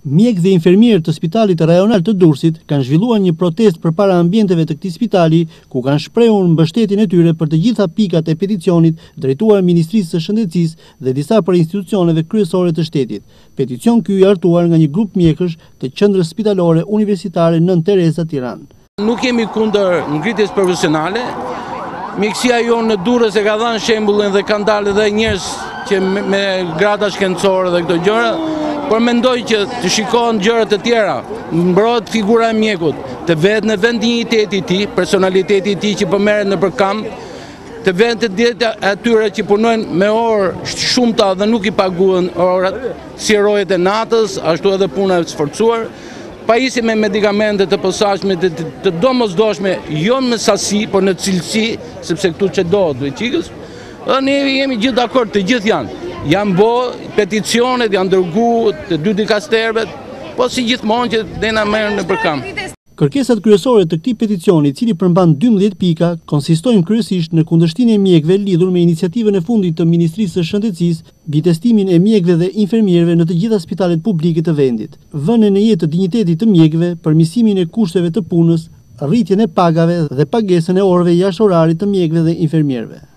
Mjek dhe infermierë të spitalit rajonal të Durrësit kanë zhvilluar një protestë përpara ambienteve të këtij spitali, ku kanë shprehur mbështetjen e tyre për të gjitha pikat e peticionit drejtuar Ministrisë së Shëndetësisë dhe disa prej institucioneve kryesore të shtetit. Peticion ky i hartuar nga një grup mjekësh të Qendrës Spitalore Universitare Nën Tereza, Tiranë. Nuk jemi kundër ngritjes profesionale. Mjekësia jonë në Durrës e ka dhënë shembullin dhe kanë dalë edhe njerëz që me grada shkencore dhe këto gjëra. Por mendoj që të shikohen gjërat e tjera, mbrohet figura e mjekut, të vetë në vend dinjiteti i tij, personaliteti i tij që po merret nëpër kamp, të vend të dieta atyre që punojnë me orë shumëta dhe nuk i paguhen orat, si rojet e natës, ashtu edhe puna e sforcuar, pajisje me medikamente të posaçme të domosdoshme, jo në sasi, por në cilësi, sepse këtu çdohet veçikës. Dhe ne jemi gjithë dakord, të gjithë janë. Janë peticionet, janë dërgu të dy dikasterëve, po si gjithmonë që dena merren nëpër kamp. Kërkesat kryesore të këtij peticioni, i cili përmban 12 pika, konsistojnë kryesisht në kundërshtinë e mjekëve lidhur me iniciativën e fundit të Ministrisë së Shëndetësisë, mbi testimin e mjekëve dhe infermierëve në të gjitha spitalet publike të vendit, vënien në jetë të dinjitetit të mjekëve, përmirësimin e kushteve të punës, rritjen e pagave dhe pagesën e orëve jashtëorare të mjekëve dhe infermierëve.